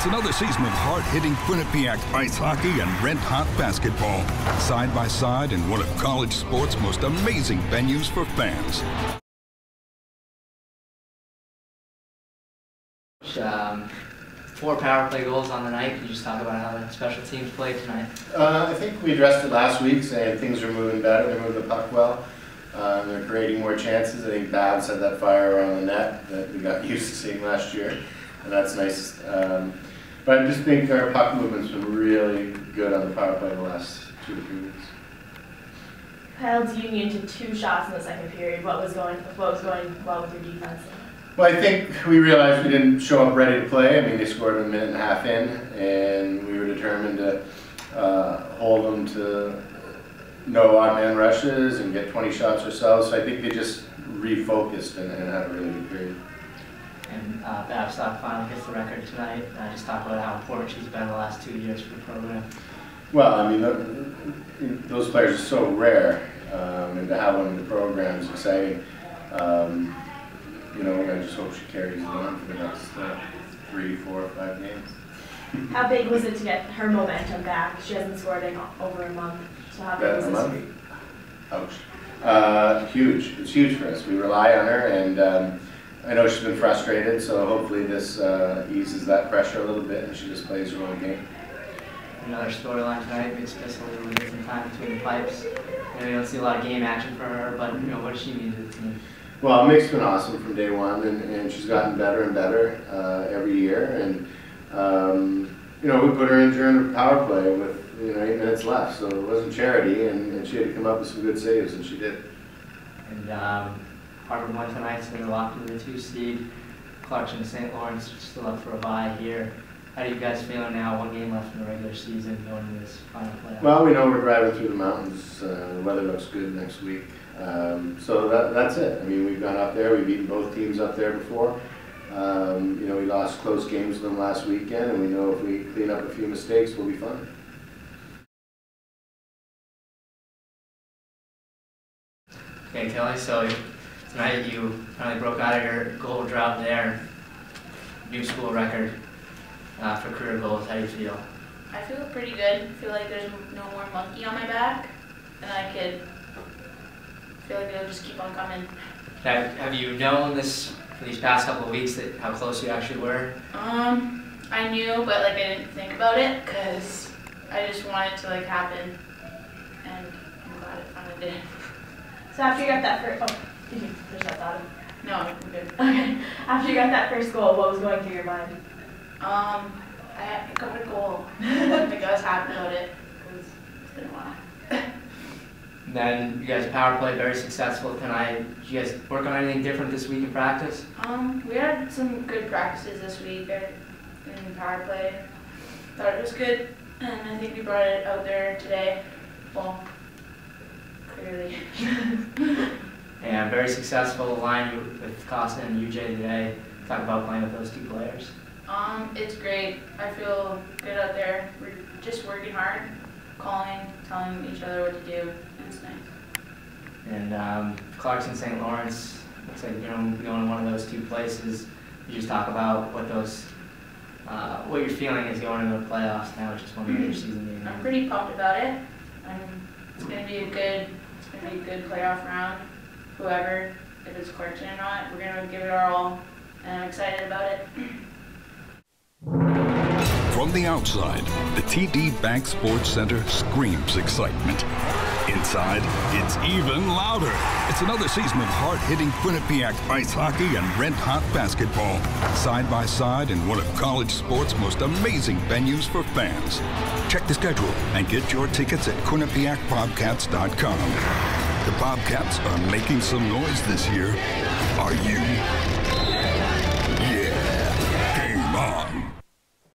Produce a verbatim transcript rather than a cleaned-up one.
another season of hard-hitting Quinnipiac ice hockey and red-hot basketball, side by side in one of college sports' most amazing venues for fans. Um, four power play goals on the night. Can you just talk about how the special teams played tonight? Uh, I think we addressed it last week, saying things are moving better. They move the puck well. Uh, they're creating more chances. I think Babs had that fire around the net that we got used to seeing last year, and that's nice. Um, but I just think our puck movement's been really good on the power play the last two or three weeks. Held Union to two shots in the second period. What was going what was going well with your defense? Well, I think we realized we didn't show up ready to play. I mean, they scored a minute and a half in, and we were determined to uh, hold them to no odd man rushes and get twenty shots ourselves. So I think they just refocused and, and had a really good period. And uh, Babstock finally hits the record tonight. Uh, just talk about how important she's been the last two years for the program. Well, I mean, the, those players are so rare, um, and to have one in the program is exciting. Um, you know, I just hope she carries it on for the next uh, three, four, five games. How big was it to get her momentum back? She hasn't scored in over a month. So how big was a this? Month? Ouch. Uh, huge. It's huge for us. We rely on her, and um, I know she's been frustrated, so hopefully this uh, eases that pressure a little bit and she just plays her own game. Another storyline tonight, Rick Seeley will get some time between the pipes. You know, you don't see a lot of game action for her, but you know, what does she mean to the team? Well, Mick's been awesome from day one, and, and she's gotten better and better uh, every year. And um, you know, we put her in during the power play with you know eight minutes left, so it wasn't charity, and, and she had to come up with some good saves, and she did. And um, Harvard won tonight, so they're locked into the two seed. Clarkson and Saint Lawrence still up for a bye here. How do you guys feeling now? One game left in the regular season, going into this final playoff. Well, we know we're driving through the mountains. Uh, the weather looks good next week. Um, so that, that's it. I mean, we've gone up there. We've beaten both teams up there before. Um, you know, we lost close games to them last weekend, and we know if we clean up a few mistakes, we'll be fine. Okay, Kelly, so tonight you finally broke out of your goal drought there. New school record uh, for career goals. How do you feel? I feel pretty good. I feel like there's no more monkey on my back, and I could feel like it'll just keep on coming. Have, have you known this for these past couple of weeks, that how close you actually were? Um, I knew, but like I didn't think about it because I just wanted it to like happen, and I'm glad it finally did. So after you got that first, oh, did you finish that thought? No, I'm good. Okay. After you got that first goal, what was going through your mind? Um, I got a goal. Like I was happy about it because it's been a while. And then you guys power play very successful tonight. Did you guys work on anything different this week in practice? Um, we had some good practices this week in power play. Thought it was good, and I think we brought it out there today. Well, clearly. And very successful line with Costa and U J today. Talk about playing with those two players. Um, it's great. I feel good out there. We're just working hard, calling, telling each other what to do. It's nice. And um, Clarkson, Saint Lawrence, looks like you're going to one of those two places. You just talk about what those, uh, what your feeling is going into the playoffs now, which is one of your season games. I'm pretty pumped about it. Um, it's going to be a good, it's going to be a good playoff round. Whoever, if it's Clarkson or not, we're going to give it our all, and I'm excited about it. From the outside, the T D Bank Sports Center screams excitement. Inside, it's even louder. It's another season of hard-hitting Quinnipiac ice hockey and red-hot basketball, side by side in one of college sports' most amazing venues for fans. Check the schedule and get your tickets at Quinnipiac Bobcats dot com. The Bobcats are making some noise this year. Are you? Yeah, game on.